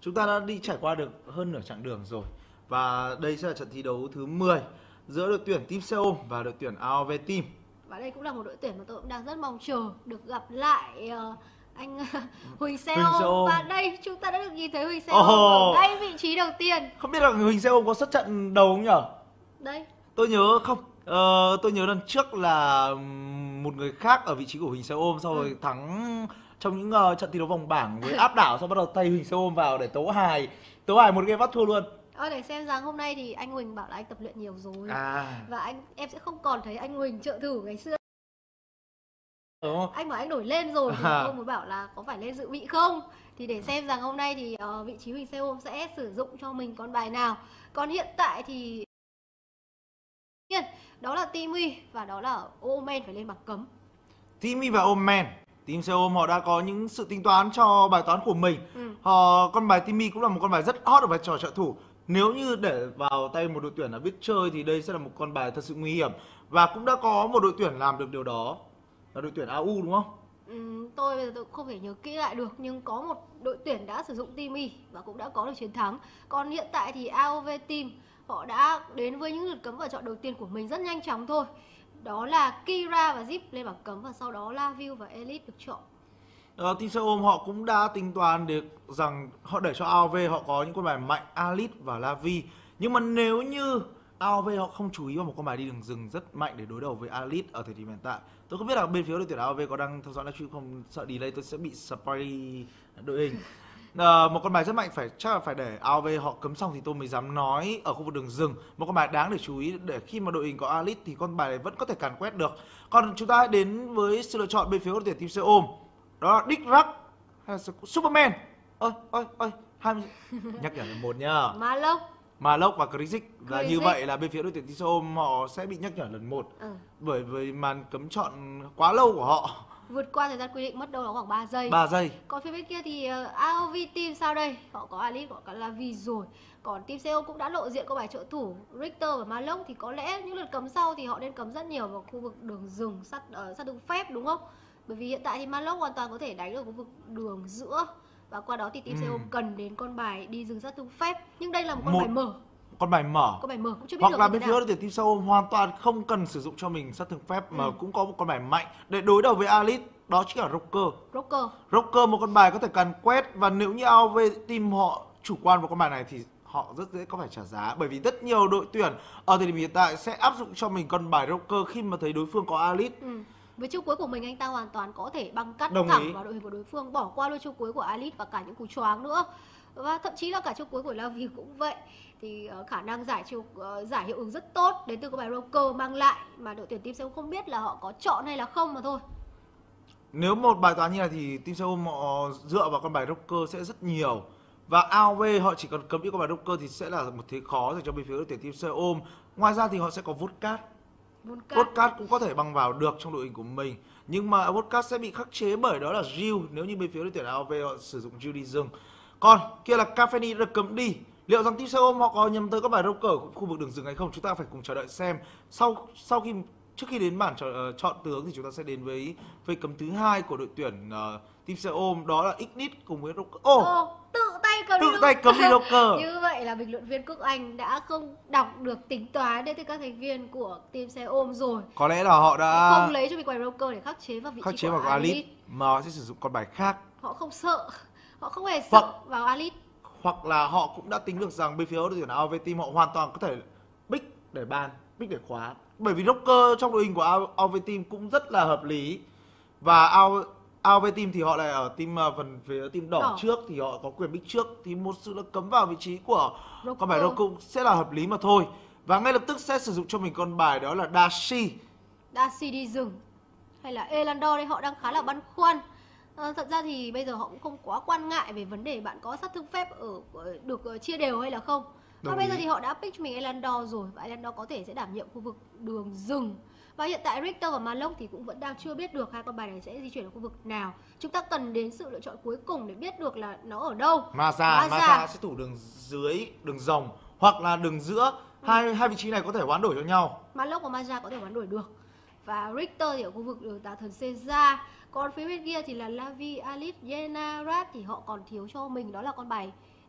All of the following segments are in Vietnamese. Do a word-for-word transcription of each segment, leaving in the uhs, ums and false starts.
Chúng ta đã đi trải qua được hơn nửa chặng đường rồi. Và đây sẽ là trận thi đấu thứ mười giữa đội tuyển Team Seoul và đội tuyển a o vê Team. Và đây cũng là một đội tuyển mà tôi cũng đang rất mong chờ được gặp lại uh, anh Huỳnh Seoul. Huỳnh Seoul. Và đây chúng ta đã được nhìn thấy Huỳnh Seoul oh. ở ngay vị trí đầu tiên. Không biết là Huỳnh Seoul có xuất trận đầu không nhở? Đây. Tôi nhớ không. Ờ, tôi nhớ lần trước là một người khác ở vị trí của Huỳnh Seoul sau rồi ừ. thắng trong những uh, trận thi đấu vòng bảng với áp đảo, sau bắt đầu thay Huỳnh Seoul vào để tấu hài tấu hài một game bắt thua luôn. Ờ, để xem rằng hôm nay thì anh Huỳnh bảo là anh tập luyện nhiều rồi à. và anh em sẽ không còn thấy anh Huỳnh trợ thủ ngày xưa. Đúng. Anh bảo anh đổi lên rồi thì à. tôi mới bảo là có phải lên dự bị không, thì để xem rằng hôm nay thì uh, vị trí Huỳnh Seoul sẽ sử dụng cho mình con bài nào. Còn hiện tại thì đó là Timmy và đó là Omen phải lên bảng cấm. Timmy và Omen, Team Seoul họ đã có những sự tính toán cho bài toán của mình. ừ. họ, Con bài Timmy cũng là một con bài rất hot ở vai trò trợ thủ. Nếu như để vào tay một đội tuyển là biết chơi thì đây sẽ là một con bài thật sự nguy hiểm. Và cũng đã có một đội tuyển làm được điều đó, là đội tuyển a u đúng không? Ừ, tôi bây giờ tôi cũng không thể nhớ kỹ lại được, nhưng có một đội tuyển đã sử dụng Timmy và cũng đã có được chiến thắng. Còn hiện tại thì a o vê Team họ đã đến với những lượt cấm vào chọn đầu tiên của mình rất nhanh chóng thôi. Đó là Kira và Zip lên bảng cấm và sau đó Laviu và Elite được chọn. Ờ, Team Seoul họ cũng đã tính toán được rằng họ để cho a o vê họ có những con bài mạnh Elite và Lavi. Nhưng mà nếu như a o vê họ không chú ý vào một con bài đi đường rừng rất mạnh để đối đầu với Elite ở thời điểm hiện tại. Tôi không biết là bên phía đội tuyển a o vê có đang theo dõi livestream không, sợ delay tôi sẽ bị spoil đội hình. À, một con bài rất mạnh phải chắc là phải để a o vê họ cấm xong thì tôi mới dám nói ở khu vực đường rừng. Một con bài đáng để chú ý để khi mà đội hình có Elite thì con bài này vẫn có thể càn quét được. Còn chúng ta hãy đến với sự lựa chọn bên phía đội tuyển Team Seoul. Đó là Dick Rack hay là Superman. Ơi ơi ơi hai nhắc nhở là một nhá. Malok Malok và Krisic. Và như vậy là bên phía đội tuyển Team Seoul họ sẽ bị nhắc nhở lần một. ừ. Bởi vì màn cấm chọn quá lâu của họ, vượt qua thời gian quy định mất đâu đó khoảng ba giây. ba giây. Còn phía bên kia thì uh, a o vê Team sao đây? Họ có Elite, họ có Lavi rồi. Còn Team Seoul cũng đã lộ diện có bài trợ thủ Richter và Malok, thì có lẽ những lượt cấm sau thì họ nên cấm rất nhiều vào khu vực đường rừng, sát uh, sát đường phép đúng không? Bởi vì hiện tại thì Malok hoàn toàn có thể đánh ở khu vực đường giữa, và qua đó thì Team ừ. Seoul cần đến con bài đi rừng sát đường phép. Nhưng đây là một con một... bài mở. Con bài mở. Con bài mở cũng chưa biết hoặc được là bên phía đội tuyển Team Seoul hoàn toàn không cần sử dụng cho mình sát thương phép mà ừ. cũng có một con bài mạnh để đối đầu với Elite, đó chính là Rocker. Rocker. Rocker một con bài có thể càn quét, và nếu như a o vê Team họ chủ quan vào con bài này thì họ rất dễ có phải trả giá, bởi vì rất nhiều đội tuyển ở thời điểm hiện tại sẽ áp dụng cho mình con bài Rocker khi mà thấy đối phương có Elite. Ừ. Với chiêu cuối của mình anh ta hoàn toàn có thể băng cắt Đồng thẳng ý. vào đội hình của đối phương, bỏ qua luôn chiêu cuối của Elite và cả những cú choáng nữa. Và thậm chí là cả chiêu cuối của Lavi cũng vậy. Thì uh, khả năng giải chiêu uh, giải hiệu ứng rất tốt đến từ cái bài Rocker mang lại, mà đội tuyển Team Seoul không biết là họ có chọn hay là không mà thôi. Nếu một bài toán như này thì Team Seoul họ dựa vào con bài Rocker sẽ rất nhiều. Và a o vê họ chỉ cần cấm những con bài Rocker thì sẽ là một thế khó dành cho bên phía đội tuyển Team Seoul. Ngoài ra thì họ sẽ có Vodkat. Vodkat cũng có thể băng vào được trong đội hình của mình. Nhưng mà Vodkat sẽ bị khắc chế bởi đó là Jill nếu như bên phía đội tuyển a o vê họ sử dụng Jill đi rừng. Còn kia là Caffeine được cấm đi. Liệu rằng Team Seoul họ có nhắm tới các bài Rocker ở khu vực đường rừng hay không? Chúng ta phải cùng chờ đợi xem. Sau sau khi trước khi đến bản chọn, uh, chọn tướng thì chúng ta sẽ đến với với cấm thứ hai của đội tuyển uh, Team Seoul, đó là Ignite cùng với Rocker. Ô, oh, tự tay cấm tự đi tay cấm đi Rocker. Như vậy là bình luận viên Quốc Anh đã không đọc được tính toán đến từ các thành viên của Team Seoul rồi. Có lẽ là họ đã không lấy cho mình bài Rocker để khắc chế vào vị khắc trí chế của vào Elite. Elite mà họ sẽ sử dụng con bài khác. Họ không sợ, họ không hề sợ Hoặc... vào Elite. Hoặc là họ cũng đã tính được rằng bên phía đội tuyển a o vê Team họ hoàn toàn có thể pick để ban, pick để khóa. Bởi vì Rocker trong đội hình của a o vê Team cũng rất là hợp lý. Và a o vê Team thì họ lại ở team phần phía team đỏ, đỏ trước thì họ có quyền pick trước, thì một sự là cấm vào vị trí của Rocker. Con bài Rocker cũng sẽ là hợp lý mà thôi. Và ngay lập tức sẽ sử dụng cho mình con bài đó là Dashi. Dashi đi rừng hay là Elandor đây, họ đang khá là băn khoăn. À, thật ra thì bây giờ họ cũng không quá quan ngại về vấn đề bạn có sát thương phép ở, ở được uh, chia đều hay là không. Và bây giờ thì họ đã pick cho mình Elandor rồi, và Elandor có thể sẽ đảm nhiệm khu vực đường rừng. Và hiện tại Richter và Malok thì cũng vẫn đang chưa biết được hai con bài này sẽ di chuyển ở khu vực nào. Chúng ta cần đến sự lựa chọn cuối cùng để biết được là nó ở đâu. Maza, Maza sẽ thủ đường dưới, đường rồng hoặc là đường giữa. ừ. Hai hai vị trí này có thể hoán đổi cho nhau. Malok và Maza có thể hoán đổi được. Và Richter thì ở khu vực đường tà thần Caesar. Còn phía bên kia thì là Lavi, Elite, Yenarat thì họ còn thiếu cho mình đó là con bài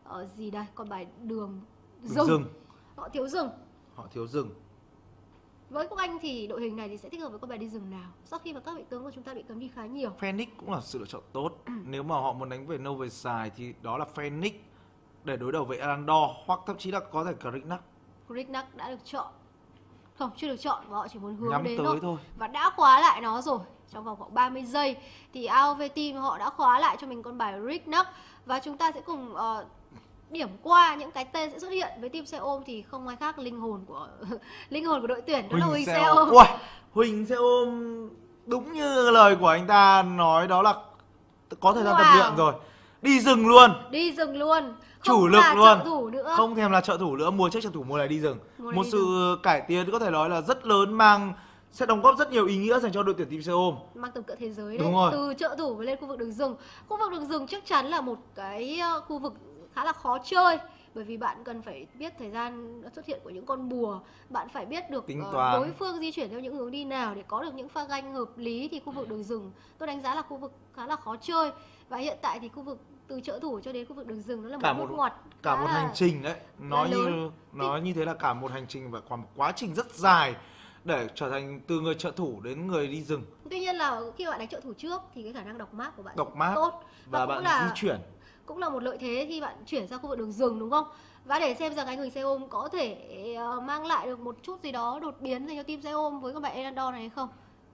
uh, gì đây, con bài đường Rừng. rừng. Họ thiếu rừng. Họ thiếu rừng. Với quốc Anh thì đội hình này thì sẽ thích hợp với con bài đi rừng nào? Sau khi mà các vị tướng của chúng ta bị cấm đi khá nhiều. Phoenix cũng là sự lựa chọn tốt. Nếu mà họ muốn đánh về nâu về dài thì đó là Phoenix để đối đầu với Elandor, hoặc thậm chí là có thể Kriknak. Kriknak đã được chọn. Không, chưa được chọn và họ chỉ muốn hướng Nhắm đến tới thôi. thôi. Và đã khóa lại nó rồi. Trong vòng khoảng ba mươi giây thì a o vê Team họ đã khóa lại cho mình con bài Kriknak. Và chúng ta sẽ cùng uh, điểm qua những cái tên sẽ xuất hiện với team xe ôm thì không ai khác linh hồn của linh hồn của đội tuyển, đó là Huỳnh xe ôm. Ui, Huỳnh xe ôm đúng như lời của anh ta nói, đó là có thời gian Wow. tập luyện rồi. Đi rừng luôn. Đi rừng luôn. Không Chủ lực là luôn. trợ thủ nữa. Không thèm là trợ thủ nữa, mùa trước trợ thủ, mùa này đi rừng. Mùa này Một đi sự rừng. cải tiến có thể nói là rất lớn, mang sẽ đóng góp rất nhiều ý nghĩa dành cho đội tuyển team xe ôm. Mang tầm cỡ thế giới Đúng đấy. rồi. Từ trợ thủ lên khu vực đường rừng. Khu vực đường rừng chắc chắn là một cái uh, khu vực khá là khó chơi, bởi vì bạn cần phải biết thời gian xuất hiện của những con bùa, bạn phải biết được Tính uh, toán. đối phương di chuyển theo những hướng đi nào để có được những pha ganh hợp lý. Thì khu vực đường rừng tôi đánh giá là khu vực khá là khó chơi. Và hiện tại thì khu vực từ trợ thủ cho đến khu vực đường rừng nó là Cả một một- bước ngoặt Cả khá một là- hành trình đấy, nói như lớn. nói như thế là cả một hành trình và còn một quá trình rất dài để trở thành từ người trợ thủ đến người đi rừng. Tuy nhiên là khi bạn đánh trợ thủ trước thì cái khả năng đọc map của bạn Đọc sẽ map tốt. và cũng bạn là- di chuyển. Cũng là một lợi thế khi bạn chuyển sang khu vực đường rừng, đúng không? Và để xem rằng anh Huỳnh xe ôm có thể uh, mang lại được một chút gì đó đột biến dành cho team xe ôm với các bạn Elandor này hay không.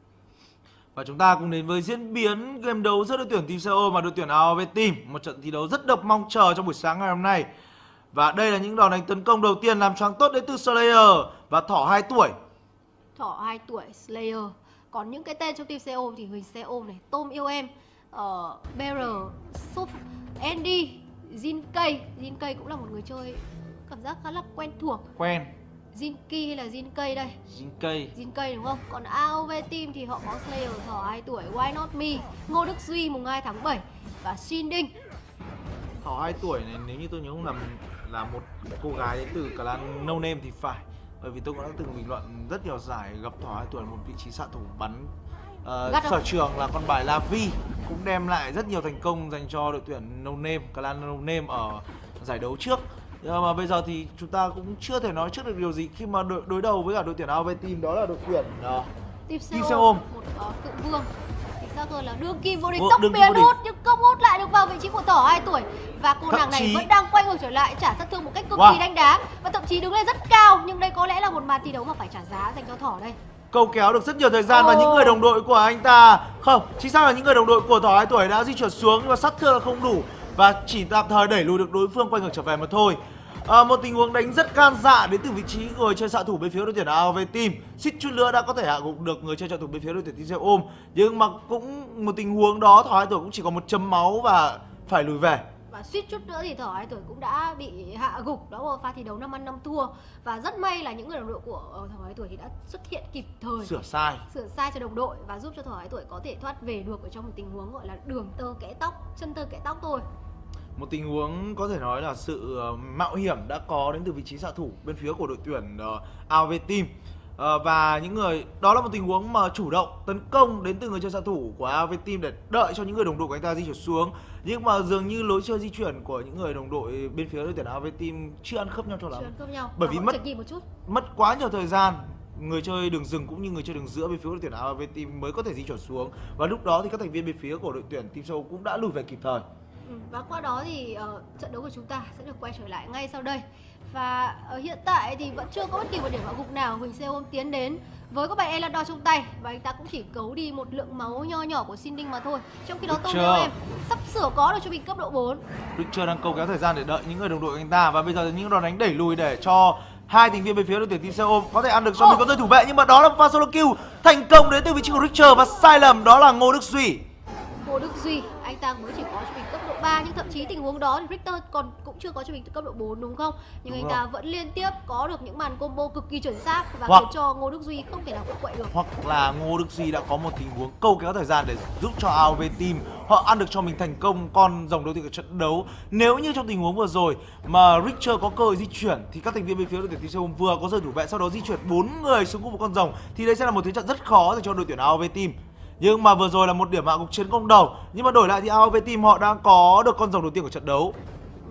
Và chúng ta cùng đến với diễn biến game đấu giữa đội tuyển team xe ôm và đội tuyển a o vê Team, một trận thi đấu rất được mong chờ trong buổi sáng ngày hôm nay. Và đây là những đòn đánh tấn công đầu tiên làm choáng tốt đến từ Slayer và Thỏ hai tuổi. Thỏ hai tuổi, Slayer. Còn những cái tên trong team xe ôm thì Huỳnh xe ôm này, Tôm yêu em, uh, Bearer, Suf, Andy, Jinkei. Jinkei cũng là một người chơi cảm giác khá là quen thuộc. Quen. Jinki hay là Jinkei đây? Jinkei. Jinkei đúng không? Còn a o vê Team thì họ có Slayer, Thỏ hai tuổi, Why Not Me, Ngô Đức Duy mùng hai tháng bảy và Shin Đinh. Thỏ hai tuổi này nếu như tôi nhớ không lầm là một cô gái đến từ clan No Name thì phải. Bởi vì tôi cũng đã từng bình luận rất nhiều giải gặp Thỏ hai tuổi một vị trí xạ thủ bắn uh, Gắt không? sở trường là con bài Lavi, cũng đem lại rất nhiều thành công dành cho đội tuyển No Name, clan No Name ở giải đấu trước. Nhưng mà bây giờ thì chúng ta cũng chưa thể nói trước được điều gì khi mà đối, đối đầu với cả đội tuyển a o vê Team, đó là đội tuyển uh, Team xe Team xe ôm, ôm. một uh, cự vương. Chính xác hơn là đương kim vô địch Vô- tốc đương kim biến vô địch. hút, nhưng không hút lại được vào vị trí của Thỏ hai tuổi. Và cô Thậm nàng này chí- vẫn đang quay ngược trở lại, trả sát thương một cách cực Wow. kỳ đánh đá. Và thậm chí đứng lên rất cao, nhưng đây có lẽ là một màn thi đấu mà phải trả giá dành cho Thỏ đây. câu kéo được rất nhiều thời gian và Ồ. những người đồng đội của anh ta không, chính xác là những người đồng đội của Thỏ hai tuổi đã di chuyển xuống nhưng mà sát thương là không đủ và chỉ tạm thời đẩy lùi được đối phương quay ngược trở về mà thôi. À, một tình huống đánh rất gan dạ đến từ vị trí người chơi xạ thủ bên phía đội tuyển a o vê Team, suýt chút nữa đã có thể hạ gục được người chơi trợ thủ bên phía đội tuyển team xe ôm, nhưng mà cũng một tình huống đó Thỏ hai tuổi cũng chỉ có một chấm máu và phải lùi về. Và suýt chút nữa thì Thỏ hai tuổi cũng đã bị hạ gục. Đó là một pha thi đấu năm ăn năm thua. Và rất may là những người đồng đội của ờ, Thỏ hai tuổi thì đã xuất hiện kịp thời, Sửa sai. sửa sai cho đồng đội và giúp cho Thỏ hai tuổi có thể thoát về được ở trong một tình huống gọi là đường tơ kẽ tóc, chân tơ kẽ tóc thôi. Một tình huống có thể nói là sự uh, mạo hiểm đã có đến từ vị trí xạ thủ bên phía của đội tuyển uh, a o vê Team. Uh, và những người đó là một tình huống mà chủ động tấn công đến từ người chơi xạ thủ của a o vê Team để đợi cho những người đồng đội của anh ta di chuyển xuống, nhưng mà dường như lối chơi di chuyển của những người đồng đội bên phía đội tuyển a o vê Team chưa ăn khớp nhau cho lắm, Chưa ăn cướp nhau. Bởi Và vì họ mất- chệch nhịp một chút. mất quá nhiều thời gian. Người chơi đường rừng cũng như người chơi đường giữa bên phía đội tuyển a o vê Team mới có thể di chuyển xuống, và lúc đó thì các thành viên bên phía của đội tuyển Team Show cũng đã lùi về kịp thời. Ừ, và qua đó thì uh, trận đấu của chúng ta sẽ được quay trở lại ngay sau đây. Và ở hiện tại thì vẫn chưa có bất kỳ một điểm hạ gục nào Huỳnh xe ôm tiến đến với các bạn Elandor trong tay, và anh ta cũng chỉ cấu đi một lượng máu nho nhỏ của Shin Đinh mà thôi. Trong khi đó Tôm Chưa. em sắp sửa có được cho mình cấp độ bốn. Richard đang câu kéo thời gian để đợi những người đồng đội của anh ta, và bây giờ những đòn đánh đẩy lùi để cho hai thành viên bên phía đội tuyển team xe ôm có thể ăn được cho Ồ. mình con rơi thủ vệ, nhưng mà đó là một pha solo kill thành công đến từ vị trí của Richard, và sai lầm đó là Ngô Đức Duy. Ngô Đức Duy, anh ta mới chỉ có cho mình cấp độ ba, nhưng thậm chí tình huống đó thì Richter còn cũng chưa có cho mình cấp độ bốn đúng không? Nhưng Đúng anh rồi. ta vẫn liên tiếp có được những màn combo cực kỳ chuẩn xác và Hoặc- khiến cho Ngô Đức Duy không thể nào quậy quậy được. Hoặc là Ngô Đức Duy đã có một tình huống câu kéo thời gian để giúp cho a o vê Team họ ăn được cho mình thành công con rồng đầu tiên của trận đấu. Nếu như trong tình huống vừa rồi mà Richard có cơ hội di chuyển thì các thành viên bên phía đội tuyển team xe ôm vừa có rơi thủ vệ, sau đó di chuyển bốn người xuống khu vực con rồng, thì đây sẽ là một thế trận rất khó dành cho đội tuyển a o vê Team. Nhưng mà vừa rồi là một điểm hạ gục chiến công đầu, nhưng mà đổi lại thì a o vê Team họ đang có được con rồng đầu tiên của trận đấu.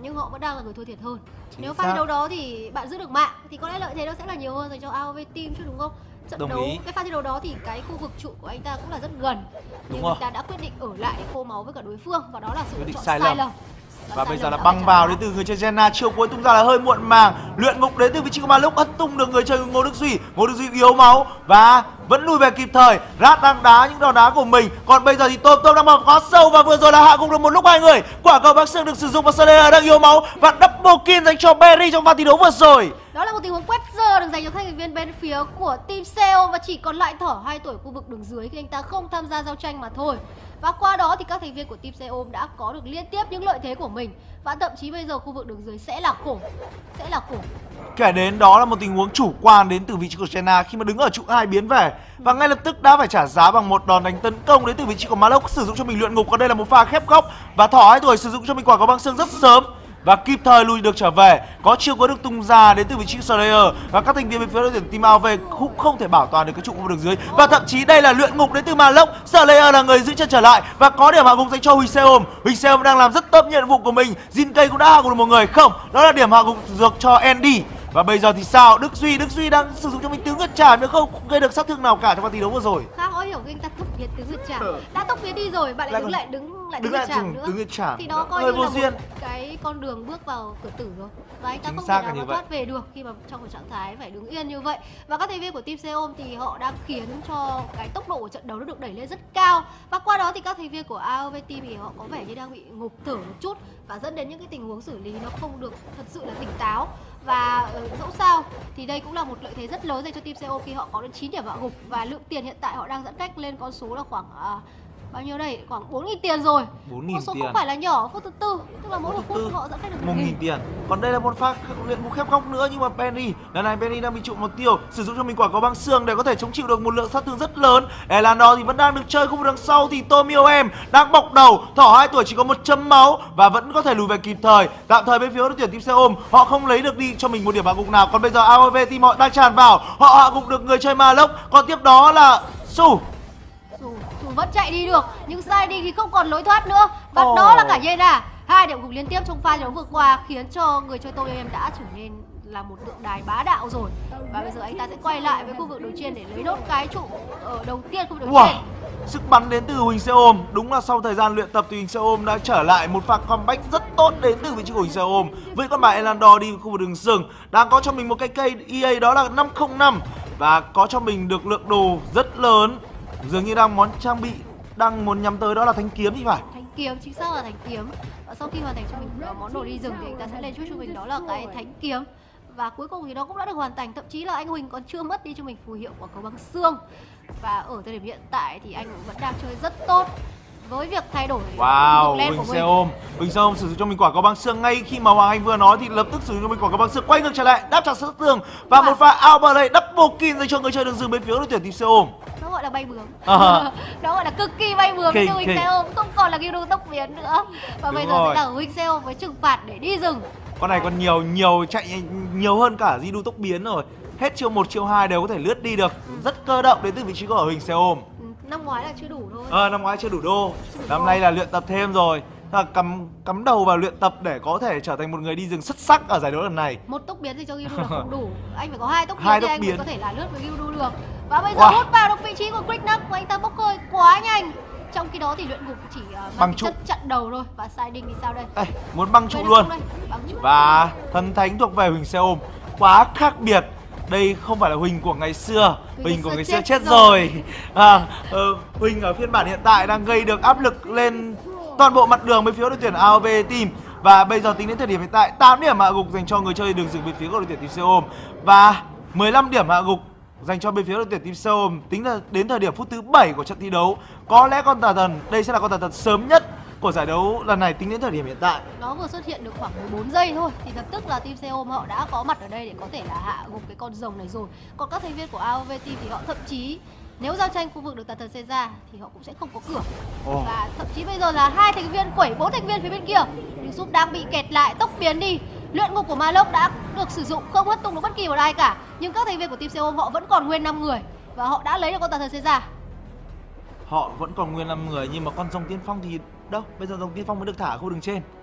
nhưng họ vẫn đang là người thua thiệt hơn. Chính Nếu pha xác. thi đấu đó thì bạn giữ được mạng thì có lẽ lợi thế nó sẽ là nhiều hơn dành cho a o vê Team chứ đúng không? Trận Đồng đấu ý. cái pha thi đấu đó thì cái khu vực trụ của anh ta cũng là rất gần, nhưng rồi. anh ta đã quyết định ở lại để khô máu với cả đối phương và đó là sự Quyết lựa định chọn sai sai lầm. lầm. Và sai bây giờ lầm là đã băng phải vào trả đến giá. từ người chơi Jenna, chiêu cuối tung ra là hơi muộn màng. Luyện ngục đến từ vị trí của Maluk ấn tung được người chơi Ngô Đức Duy. Ngô Đức Duy yếu máu và vẫn lùi về kịp thời. Rat đang đá những đòn đá của mình. Còn bây giờ thì Tôm Tôm đang bọc quá sâu và vừa rồi là hạ gục được một lúc hai người. Quả cầu Bắc Sương được sử dụng và Slayer đang yếu máu và double kill dành cho Berry trong pha thi đấu vừa rồi. Đó là một tình huống quét giờ được dành cho thành viên bên phía của team Seo và chỉ còn lại Thỏ hai tuổi khu vực đường dưới khi anh ta không tham gia giao tranh mà thôi. Và qua đó thì các thành viên của team Seo đã có được liên tiếp những lợi thế của mình và thậm chí bây giờ khu vực đường dưới sẽ là khủng, sẽ là khủng. Kể đến đó là một tình huống chủ quan đến từ vị trí của Jenna khi mà đứng ở trụ hai biến về và ngay lập tức đã phải trả giá bằng một đòn đánh tấn công đến từ vị trí của Malok sử dụng cho mình luyện ngục. Còn đây là một pha khép góc và Thỏ hai tuổi sử dụng cho mình quả cầu băng xương rất sớm và kịp thời lùi được trở về. Có chiêu có được tung ra đến từ vị trí Slayer và các thành viên bên phía đội tuyển team a o vê cũng không thể bảo toàn được cái trụ khu vực đường dưới và thậm chí đây là luyện ngục đến từ Malok. Slayer là người giữ chân trở lại và có điểm hạ gục dành cho Huỳnh Seom. Huỳnh Seom đang làm rất tốt nhiệm vụ của mình. Jinkei cũng đã hạ gục được một người. Không, đó là điểm hạ gục được cho Andy. Và bây giờ thì sao? Đức Duy, Đức Duy đang sử dụng cho mình tứ ngược trảm nhưng không gây được sát thương nào cả trong pha thi đấu vừa rồi. Khá khó hiểu khi anh ta tốc biến tứ ngược trảm. Đã tốc biến đi rồi, bạn lại, Lại đứng còn- lại đứng lại tứ đứng ngược lại trảm dùng nữa. tứ ngược trảm. Thì đó coi Hơi như vô là một duyên. cái con đường bước vào cửa tử rồi. Và anh ta Chính không xác thể là nào như mà vậy. thoát về được khi mà trong một trạng thái phải đứng yên như vậy. Và các thành viên của team Seom thì họ đang khiến cho cái tốc độ của trận đấu nó được đẩy lên rất cao. Và qua đó thì các thành viên của a o vê Team thì họ có vẻ như đang bị ngụp thở một chút và dẫn đến những cái tình huống xử lý nó không được thật sự là tỉnh táo. Và ờ, dẫu sao thì đây cũng là một lợi thế rất lớn dành cho team Seom khi họ có đến chín điểm hạ gục và lượng tiền hiện tại họ đang giãn cách lên con số là khoảng à, bao nhiêu đây? Khoảng bốn nghìn tiền rồi. bốn nghìn Con số tiền. không phải là nhỏ, phút thứ tư, tức là mỗi một phút Tư, họ giãn cách được một nghìn tiền. Còn đây là một pha luyện ngục khép góc nữa nhưng mà Penny, lần này Penny đang bị trụ một tiêu, sử dụng cho mình quả cầu băng xương để có thể chống chịu được một lượng sát thương rất lớn. Elandor thì vẫn đang được chơi khu vực đằng sau thì Tomio em đang bọc đầu, Thỏ hai tuổi chỉ có một chấm máu và vẫn có thể lùi về kịp thời. Tạm thời bên phía đội tuyển team Seom họ không lấy được đi cho mình một điểm hạ gục nào. Còn bây giờ a o vê team họ đang tràn vào, họ hạ gục được người chơi Malok. Còn tiếp đó là Su. Dù, dù vẫn chạy đi được nhưng sai đi thì không còn lối thoát nữa. Và Ồ. đó là cả Yena. Hai điểm gục liên tiếp trong pha thi đấu vừa qua khiến cho người chơi Tomio em đã trở nên là một tượng đài bá đạo rồi. Và bây giờ anh ta sẽ quay lại với khu vực đầu trên để lấy nốt cái trụ ở đầu tiên khu vực đầu Wow. trên. Sức bắn đến từ Huỳnh Seom. Đúng là sau thời gian luyện tập thì Huỳnh Seom đã trở lại một pha comeback rất tốt đến từ vị trí của Huỳnh Seom. Với con bài Elandor đi khu vực đường sừng đang có cho mình một cái cây e a đó là năm không năm và có cho mình được lượng đồ rất lớn. Dường như đang món trang bị đang muốn nhắm tới đó là thanh kiếm thì phải. Thanh kiếm, chính xác là thanh kiếm. Và sau khi hoàn thành cho mình uh, món đồ đi rừng thì anh ta sẽ lên chút cho mình đó là cái thánh kiếm. Và cuối cùng thì nó cũng đã được hoàn thành. Thậm chí là anh Huỳnh còn chưa mất đi cho mình phù hiệu quả cầu băng xương. Và ở thời điểm hiện tại thì anh vẫn đang chơi rất tốt với việc thay đổi Wow, vực lên Huỳnh của mình. Seom. Huỳnh Seom sử dụng cho mình quả cầu băng xương ngay khi mà Hoàng Anh vừa nói thì lập tức sử dụng cho mình quả cầu băng xương, quay ngược trở lại đáp trả sát thương và Wow. một pha outplay double kill dành cho người chơi đường rừng bên phía đội tuyển team Seom. Nó gọi là bay bướm. À. Nó gọi là cực kỳ bay bướm Kinh, cho Huỳnh kinh. Seom, không còn là Gyu tốc biến nữa. Và Đúng bây giờ rồi. sẽ là Huỳnh Seom với trừng phạt để đi rừng. Con này còn nhiều nhiều chạy nhiều hơn cả Jidu tốc biến rồi. Hết chiêu một chiêu hai đều có thể lướt đi được. Rất cơ động đến từ vị trí của Huỳnh Seom. Ừ, năm ngoái là chưa đủ thôi. Ờ năm ngoái chưa đủ đô. đủ Năm đô. nay là luyện tập thêm rồi. Tức là cắm cắm đầu vào luyện tập để có thể trở thành một người đi rừng xuất sắc ở giải đấu lần này. Một tốc biến thì cho Gyu là không đủ. Anh phải có hai tốc biến Hai thì tốc anh mới biến. có thể là lướt với Gyu được. Và bây giờ Wow. hút vào được vị trí của Quicknap của anh ta bốc hơi quá nhanh. Trong khi đó thì luyện ngục chỉ uh, mang Băng tính trụ. chất chặn đầu thôi. Và Siding thì sao đây? Đây, muốn băng trụ Quên luôn. không đây? Băng trụ. Và thần thánh thuộc về Huỳnh Seom. Quá khác biệt. Đây không phải là Huỳnh của ngày xưa. Huỳnh Huỳnh của ngày ngày xưa xưa chết chết rồi. rồi. À, ờ, Huỳnh ở phiên bản hiện tại đang gây được áp lực lên toàn bộ mặt đường bên phía đội tuyển a o vê Team. Và bây giờ tính đến thời điểm hiện tại tám điểm hạ gục dành cho người chơi đường rừng bên phía của đội tuyển team Seom và mười lăm điểm hạ gục dành cho bên phía đội tuyển team Seom. Tính là đến thời điểm phút thứ bảy của trận thi đấu, có lẽ con tà thần đây sẽ là con tà thần sớm nhất của giải đấu lần này tính đến thời điểm hiện tại. Nó vừa xuất hiện được khoảng mười bốn giây thôi thì lập tức là team Seom họ đã có mặt ở đây để có thể là hạ gục cái con rồng này rồi. Còn các thành viên của a o vê Team thì họ thậm chí nếu giao tranh khu vực được tà thần xây ra thì họ cũng sẽ không có cửa. Ồ. Và thậm chí bây giờ là hai thành viên quẩy bốn thành viên phía bên kia. Yusuf đang bị kẹt lại, tốc biến đi. Luyện ngục của Malok đã được sử dụng, không hất tung được bất kỳ một ai cả. Nhưng các thành viên của team Seom họ vẫn còn nguyên năm người và họ đã lấy được con tà thần xây ra. Họ vẫn còn nguyên năm người nhưng mà con rồng tiên phong thì đâu? Bây giờ rồng tiên phong mới được thả ở khu đường trên. Ừ.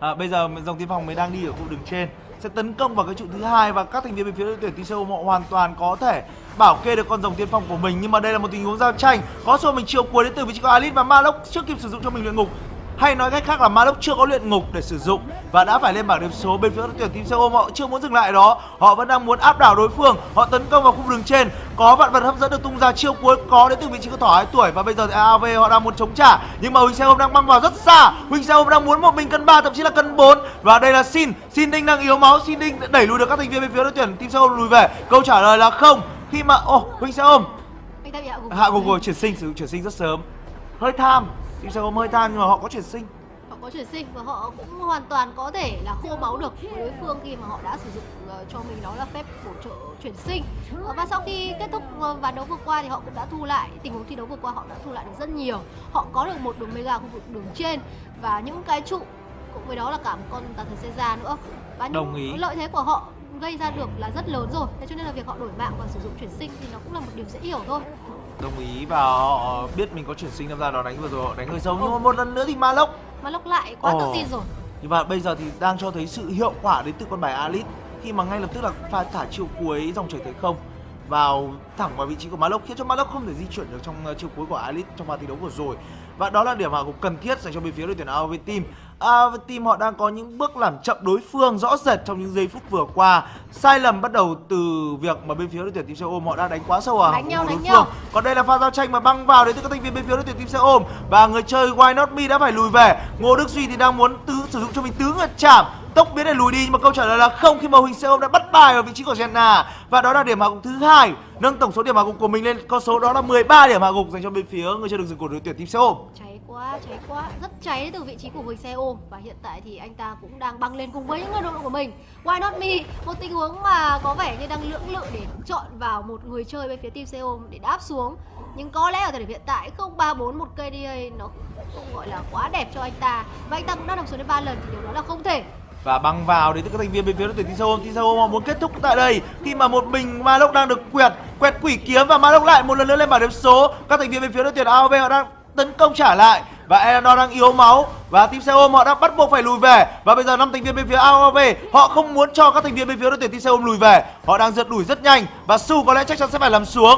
À, bây giờ dòng tiên phong mới đang đi ở khu vực đường trên, sẽ tấn công vào cái trụ thứ hai và các thành viên bên phía đội tuyển Team Seoul họ hoàn toàn có thể bảo kê được con rồng tiên phong của mình. Nhưng mà đây là một tình huống giao tranh, có số mình chiều cuối đến từ vị trí của Alice và Maloc chưa kịp sử dụng cho mình luyện ngục, hay nói cách khác là Maloc chưa có luyện ngục để sử dụng và đã phải lên bảng điểm số. Bên phía đội tuyển Team Seoul họ chưa muốn dừng lại đó, họ vẫn đang muốn áp đảo đối phương, họ tấn công vào khu đường trên, có vạn vật hấp dẫn được tung ra, chiêu cuối có đến từ vị trí của Thỏ hai tuổi và bây giờ thì a o vê họ đang muốn chống trả nhưng mà Huỳnh Xe Ôm đang băng vào rất xa. Huỳnh Xe Ôm đang muốn một mình cân ba, thậm chí là cân bốn và đây là Xin Xin Đinh đang yếu máu, Xin Đinh đẩy lùi được các thành viên bên phía đội tuyển Team Seoul lùi về. Câu trả lời là không, khi mà ô oh, Huỳnh Xe Ôm Anh ta bị hạ gục. hạ gục rồi, chuyển sinh, sử dụng chuyển sinh rất sớm, hơi tham. Team Seoul hơi tham nhưng mà họ có chuyển sinh. Họ có chuyển sinh và họ cũng hoàn toàn có thể là khô máu được với đối phương khi mà họ đã sử dụng uh, cho mình đó là phép bổ trợ chuyển sinh. Uh, và sau khi kết thúc uh, ván đấu vừa qua thì họ cũng đã thu lại tình huống thi đấu vừa qua, họ đã thu lại được rất nhiều. Họ có được một đường mega khu vực đường trên và những cái trụ, cũng với đó là cả một con tà thần Caesar nữa. Và những lợi thế của họ gây ra được là rất lớn rồi. Thế cho nên là việc họ đổi mạng và sử dụng chuyển sinh thì nó cũng là một điều dễ hiểu thôi. Đồng ý, và họ biết mình có chuyển sinh, tham ra nó đánh vừa rồi họ đánh hơi sâu. Nhưng mà một lần nữa thì Maloc Maloc lại quá tự tin rồi. Nhưng mà bây giờ thì đang cho thấy sự hiệu quả đến từ con bài Alice khi mà ngay lập tức là pha thả chiêu cuối dòng chảy tới không vào thẳng vào vị trí của Maloc, khiến cho Maloc không thể di chuyển được trong uh, chiêu cuối của Alice trong pha thi đấu vừa rồi. Và đó là điểm hạ gục cần thiết dành cho bên phía đội tuyển a o vê Team. a o vê Team họ đang có những bước làm chậm đối phương rõ rệt trong những giây phút vừa qua. Sai lầm bắt đầu từ việc mà bên phía đội tuyển Team Seoul họ đang đánh quá sâu vào đánh nhau, đối đánh phương. nhau. Còn đây là pha giao tranh mà băng vào đến từ các thành viên bên phía đội tuyển Team Seoul và người chơi Why Not Me đã phải lùi về. Ngô Đức Duy thì đang muốn tứ sử dụng cho mình tứ ngược chạm tốc biến để lùi đi nhưng mà câu trả lời là không, khi mà Huỳnh Seoul đã bắt bài ở vị trí của Jenna và đó là điểm hạ gục thứ hai, nâng tổng số điểm hạ gục của mình lên con số đó là mười ba điểm hạ gục dành cho bên phía người chơi đường rừng của đội tuyển Team Seoul. Cháy quá, cháy quá, rất cháy từ vị trí của Huỳnh Xe Ôm và hiện tại thì anh ta cũng đang băng lên cùng với những người đội của mình. Why Not Me, một tình huống mà có vẻ như đang lưỡng lự để chọn vào một người chơi bên phía Team Xe Ôm để đáp xuống, nhưng có lẽ ở thời điểm hiện tại không ba bốn một ca đê a nó không gọi là quá đẹp cho anh ta và anh ta cũng đã đập xuống đến ba lần thì điều đó là không thể. Và băng vào đến từ các thành viên bên phía đội tuyển Team Seoul. Team Seoul họ muốn kết thúc tại đây khi mà một mình Maloc đang được quẹt quẹt quỷ kiếm và Maloc lại một lần nữa lên bảng điểm số. Các thành viên bên phía đội tuyển a o vê họ đang tấn công trả lại và Elandor đang yếu máu và Team Seoul họ đã bắt buộc phải lùi về và bây giờ năm thành viên bên phía a o vê họ không muốn cho các thành viên bên phía đội tuyển Team Seoul lùi về, họ đang rượt đuổi rất nhanh và Su có lẽ chắc chắn sẽ phải làm xuống.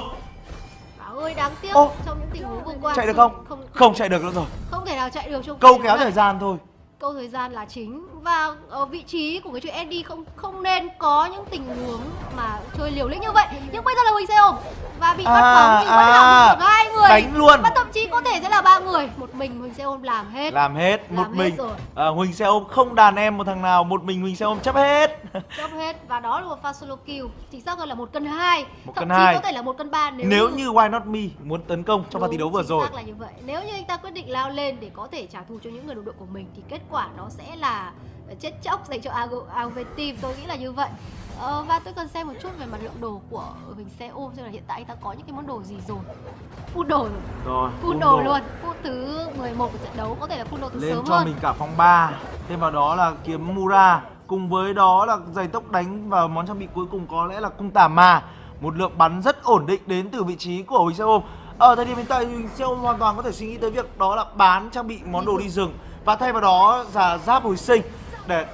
Bảo ơi, đáng tiếc. Ô, trong những tình huống vừa qua chạy được không? không? Không chạy được nữa rồi, không thể nào chạy được trong câu kéo thời gian thôi. Câu thời gian là chính và ở vị trí của cái chơi Eddie không không nên có những tình huống mà chơi liều lĩnh như vậy. Nhưng bây giờ là Huỳnh Xe Ôm và bị bắt bóng thì vẫn là được hai người đánh luôn và thậm chí có thể sẽ là ba người. Một mình Huỳnh Xe Ôm làm hết. Làm hết một làm mình. Hết à, Huỳnh Xe Ôm không đàn em một thằng nào, một mình Huỳnh Xe Ôm chấp hết. Chấp hết và đó là một pha solo kill. Chính xác hơn là một cân hai. Một Thậm cân chí hai. có thể là một cân ba nếu, nếu như, như Why Not Me muốn tấn công trong pha thi đấu vừa rồi. Chính xác là như vậy. Nếu như anh ta quyết định lao lên để có thể trả thù cho những người đồng đội của mình thì kết quả nó sẽ là chết chóc dành cho a o vê Team, tôi nghĩ là như vậy. Ờ, và tôi cần xem một chút về mặt lượng đồ của Huỳnh Xe Ôm xem là hiện tại anh ta có những cái món đồ gì rồi. Full đồ Rồi, full đồ luôn. Full thứ mười một của trận đấu, có thể là full đồ từ lên sớm cho hơn. mình cả phong ba. Thêm vào đó là kiếm Mura, cùng với đó là giày tốc đánh và món trang bị cuối cùng có lẽ là cung tà ma. Một lượng bắn rất ổn định đến từ vị trí của Huỳnh Xe Ôm. Ở thời điểm hiện tại Huỳnh Xe Ôm hoàn toàn có thể suy nghĩ tới việc đó là bán trang bị món đồ đi rừng và thay vào đó là giáp hồi sinh để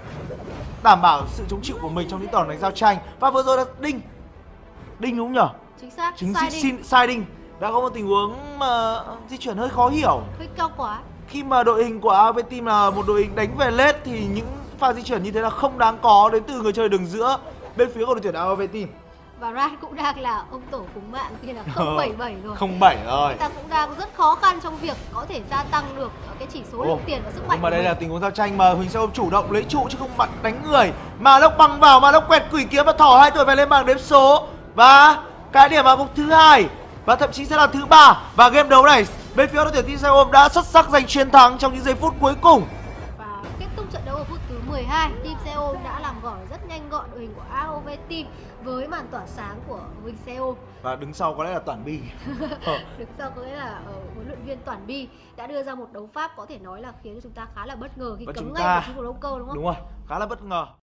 đảm bảo sự chống chịu của mình trong những tòn đánh giao tranh. Và vừa rồi là Đinh Đinh đúng nhở? Chính xác, Chính sai xin, Đinh. sai Đinh đã có một tình huống mà di chuyển hơi khó hiểu. Hơi cao quá. Khi mà đội hình của a o vê Team là một đội hình đánh về lết thì những pha di chuyển như thế là không đáng có đến từ người chơi đường giữa bên phía của đội tuyển a o vê Team. Và Rat cũng đang là ông tổ cúng mạng kia là không bảy bảy rồi. Không bảy rồi. Anh ta cũng đang rất khó khăn trong việc có thể gia tăng được cái chỉ số lượng tiền và sức mạnh. Nhưng mà đây là tình huống giao tranh mà Huỳnh Xe Ôm chủ động lấy trụ chứ không bật đánh người. Maloc băng vào, Maloc quẹt quỷ kiếm và Thỏ hai tuổi phải lên bảng đếm số. Và cái điểm vào gục thứ hai và thậm chí sẽ là thứ ba. Và game đấu này bên phía đội tuyển Team Xe Ôm đã xuất sắc giành chiến thắng trong những giây phút cuối cùng. Và kết thúc trận đấu ở phút thứ mười hai, Team Xe Ôm đã làm gỏi rất nhanh gọn đội hình của a o vê Team với màn tỏa sáng của Huỳnh Xe Ôm. Và đứng sau có lẽ là Toản Bi. Đứng sau có lẽ là uh, huấn luyện viên Toản Bi đã đưa ra một đấu pháp có thể nói là khiến chúng ta khá là bất ngờ khi và cấm chúng ngay ta... vị trí của Long Cơ, đúng không? Đúng rồi, khá là bất ngờ.